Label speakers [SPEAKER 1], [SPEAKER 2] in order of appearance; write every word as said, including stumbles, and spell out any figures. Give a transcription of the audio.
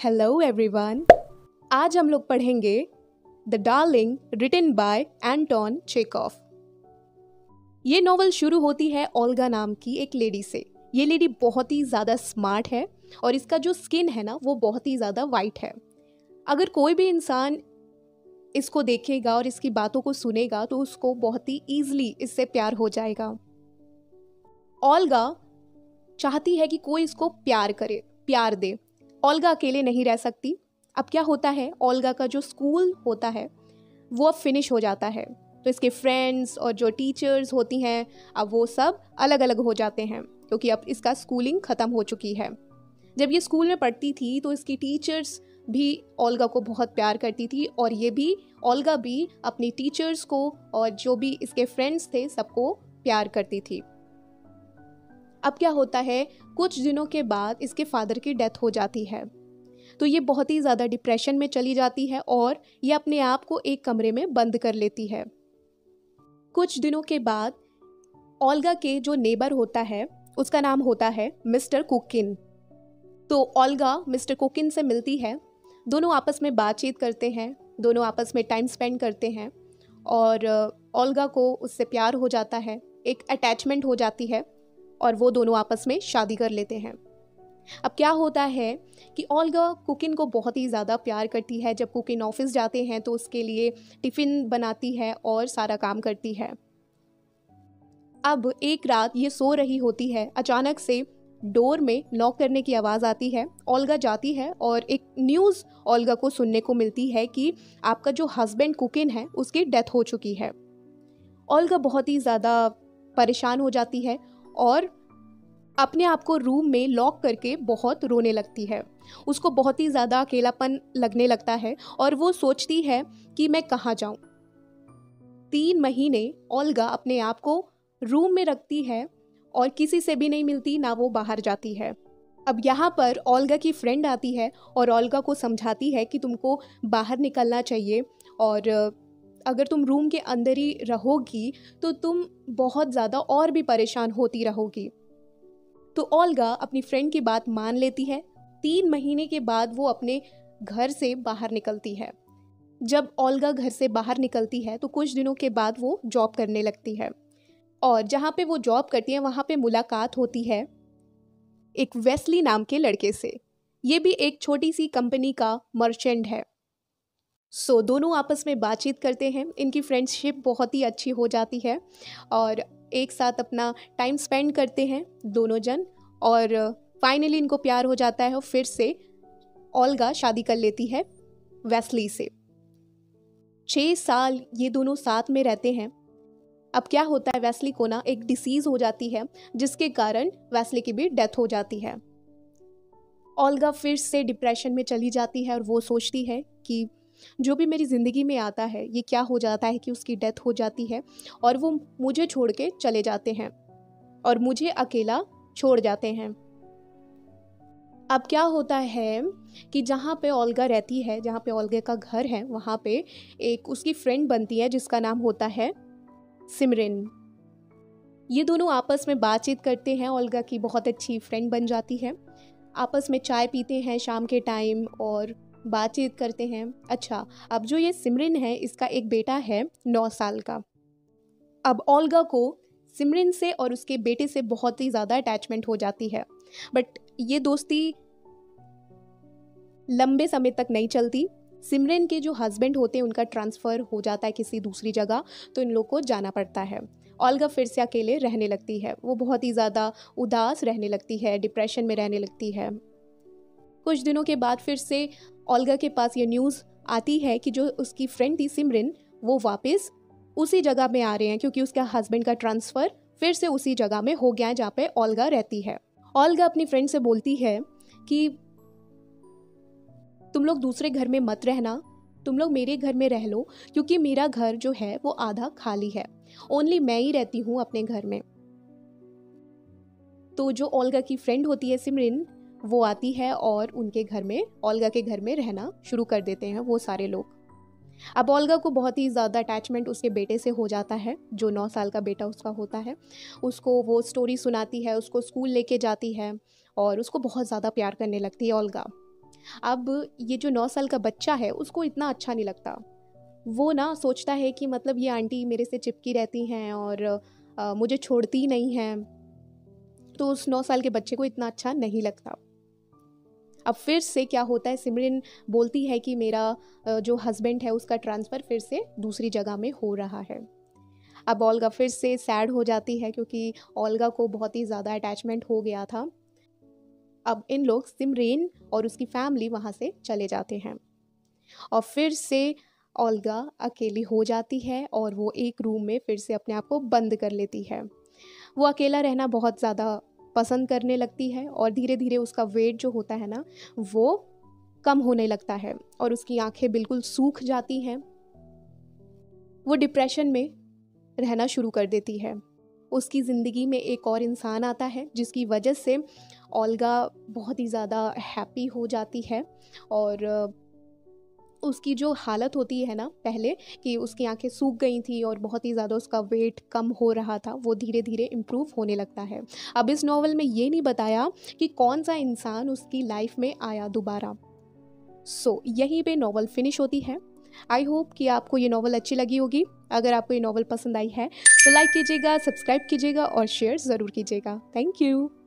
[SPEAKER 1] Hello everyone. आज हम लोग पढ़ेंगे the darling written by Anton Chekhov. ये नॉवल शुरू होती है ओल्गा नाम की एक लेडी से। ये लेडी बहुत ही ज़्यादा स्मार्ट है और इसका जो स्किन है ना वो बहुत ही ज़्यादा वाइट है। अगर कोई भी इंसान इसको देखेगा और इसकी बातों को सुनेगा तो उसको बहुत ही ईजिली इससे प्यार हो जाएगा। ओल्गा चाहती है कि कोई इसको प्यार करे, प्यार दे। ओल्गा अकेले नहीं रह सकती। अब क्या होता है, ओल्गा का जो स्कूल होता है वो अब फिनिश हो जाता है, तो इसके फ्रेंड्स और जो टीचर्स होती हैं अब वो सब अलग अलग हो जाते हैं क्योंकि अब इसका स्कूलिंग ख़त्म हो चुकी है। जब ये स्कूल में पढ़ती थी तो इसकी टीचर्स भी ओल्गा को बहुत प्यार करती थी और ये भी ओल्गा भी अपनी टीचर्स को और जो भी इसके फ्रेंड्स थे सबको प्यार करती थी। अब क्या होता है, कुछ दिनों के बाद इसके फादर की डेथ हो जाती है तो ये बहुत ही ज़्यादा डिप्रेशन में चली जाती है और ये अपने आप को एक कमरे में बंद कर लेती है। कुछ दिनों के बाद ओल्गा के जो नेबर होता है उसका नाम होता है मिस्टर कुकिन। तो ओल्गा मिस्टर कुकिन से मिलती है, दोनों आपस में बातचीत करते हैं, दोनों आपस में टाइम स्पेंड करते हैं और ओल्गा को उससे प्यार हो जाता है, एक अटैचमेंट हो जाती है और वो दोनों आपस में शादी कर लेते हैं। अब क्या होता है कि ओल्गा कुकिन को बहुत ही ज़्यादा प्यार करती है। जब कुकिन ऑफिस जाते हैं तो उसके लिए टिफ़िन बनाती है और सारा काम करती है। अब एक रात ये सो रही होती है, अचानक से डोर में नॉक करने की आवाज़ आती है। ओल्गा जाती है और एक न्यूज़ ओल्गा को सुनने को मिलती है कि आपका जो हस्बैंड कुकिन है उसकी डेथ हो चुकी है। ओल्गा बहुत ही ज़्यादा परेशान हो जाती है और अपने आप को रूम में लॉक करके बहुत रोने लगती है। उसको बहुत ही ज़्यादा अकेलापन लगने लगता है और वो सोचती है कि मैं कहाँ जाऊँ। तीन महीने ओल्गा अपने आप को रूम में रखती है और किसी से भी नहीं मिलती, ना वो बाहर जाती है। अब यहाँ पर ओल्गा की फ्रेंड आती है और ओल्गा को समझाती है कि तुमको बाहर निकलना चाहिए और अगर तुम रूम के अंदर ही रहोगी तो तुम बहुत ज़्यादा और भी परेशान होती रहोगी। तो ओल्गा अपनी फ्रेंड की बात मान लेती है। तीन महीने के बाद वो अपने घर से बाहर निकलती है। जब ओल्गा घर से बाहर निकलती है तो कुछ दिनों के बाद वो जॉब करने लगती है और जहाँ पे वो जॉब करती है वहाँ पे मुलाकात होती है एक वेस्ली नाम के लड़के से। ये भी एक छोटी सी कंपनी का मर्चेंट है। सो so, दोनों आपस में बातचीत करते हैं। इनकी फ्रेंडशिप बहुत ही अच्छी हो जाती है और एक साथ अपना टाइम स्पेंड करते हैं दोनों जन और फाइनली इनको प्यार हो जाता है और फिर से ओल्गा शादी कर लेती है वेस्ली से। छः साल ये दोनों साथ में रहते हैं। अब क्या होता है, वेस्ली को ना एक डिसीज़ हो जाती है जिसके कारण वेस्ली की भी डेथ हो जाती है। ओल्गा फिर से डिप्रेशन में चली जाती है और वो सोचती है कि जो भी मेरी ज़िंदगी में आता है ये क्या हो जाता है कि उसकी डेथ हो जाती है और वो मुझे छोड़ के चले जाते हैं और मुझे अकेला छोड़ जाते हैं। अब क्या होता है कि जहाँ पे ओल्गा रहती है, जहाँ पे ओल्गा का घर है, वहाँ पे एक उसकी फ्रेंड बनती है जिसका नाम होता है सिमरन। ये दोनों आपस में बातचीत करते हैं, ओल्गा की बहुत अच्छी फ्रेंड बन जाती है। आपस में चाय पीते हैं शाम के टाइम और बातचीत करते हैं। अच्छा, अब जो ये सिमरन है इसका एक बेटा है नौ साल का। अब ओल्गा को सिमरन से और उसके बेटे से बहुत ही ज़्यादा अटैचमेंट हो जाती है, बट ये दोस्ती लंबे समय तक नहीं चलती। सिमरन के जो हस्बैंड होते हैं उनका ट्रांसफ़र हो जाता है किसी दूसरी जगह, तो इन लोग को जाना पड़ता है। ओल्गा फिर से अकेले रहने लगती है। वो बहुत ही ज़्यादा उदास रहने लगती है, डिप्रेशन में रहने लगती है। कुछ दिनों के बाद फिर से ओल्गा के पास ये न्यूज़ आती है कि जो उसकी फ्रेंड थी सिमरन वो वापस उसी जगह में आ रहे हैं क्योंकि उसका हस्बैंड का ट्रांसफ़र फिर से उसी जगह में हो गया है जहाँ पे ओल्गा रहती है। ओल्गा अपनी फ्रेंड से बोलती है कि तुम लोग दूसरे घर में मत रहना, तुम लोग मेरे घर में रह लो क्योंकि मेरा घर जो है वो आधा खाली है, ओनली मैं ही रहती हूँ अपने घर में। तो जो ओल्गा की फ्रेंड होती है सिमरन, वो आती है और उनके घर में, ओल्गा के घर में रहना शुरू कर देते हैं वो सारे लोग। अब ओल्गा को बहुत ही ज़्यादा अटैचमेंट उसके बेटे से हो जाता है, जो नौ साल का बेटा उसका होता है। उसको वो स्टोरी सुनाती है, उसको स्कूल लेके जाती है और उसको बहुत ज़्यादा प्यार करने लगती है ओल्गा। अब ये जो नौ साल का बच्चा है उसको इतना अच्छा नहीं लगता। वो ना सोचता है कि मतलब ये आंटी मेरे से चिपकी रहती हैं और अ, मुझे छोड़ती नहीं हैं, तो उस नौ साल के बच्चे को इतना अच्छा नहीं लगता। अब फिर से क्या होता है, सिमरन बोलती है कि मेरा अ, जो हस्बैंड है उसका ट्रांसफ़र फिर से दूसरी जगह में हो रहा है। अब ओल्गा फिर से सैड हो जाती है क्योंकि ओल्गा को बहुत ही ज़्यादा अटैचमेंट हो गया था। अब इन लोग सिमरन और उसकी फैमिली वहाँ से चले जाते हैं और फिर से ओल्गा अकेली हो जाती है और वो एक रूम में फिर से अपने आप को बंद कर लेती है। वो अकेला रहना बहुत ज़्यादा पसंद करने लगती है और धीरे धीरे उसका वेट जो होता है ना वो कम होने लगता है और उसकी आंखें बिल्कुल सूख जाती हैं। वो डिप्रेशन में रहना शुरू कर देती है। उसकी ज़िंदगी में एक और इंसान आता है जिसकी वजह से ओल्गा बहुत ही ज़्यादा हैप्पी हो जाती है और उसकी जो हालत होती है ना पहले कि उसकी आंखें सूख गई थी और बहुत ही ज़्यादा उसका वेट कम हो रहा था, वो धीरे धीरे इम्प्रूव होने लगता है। अब इस नॉवल में ये नहीं बताया कि कौन सा इंसान उसकी लाइफ में आया दोबारा। सो so, यहीं पे नॉवल फिनिश होती है। आई होप कि आपको ये नॉवल अच्छी लगी होगी। अगर आपको ये नॉवल पसंद आई है तो लाइक कीजिएगा, सब्सक्राइब कीजिएगा और शेयर ज़रूर कीजिएगा। Thank you.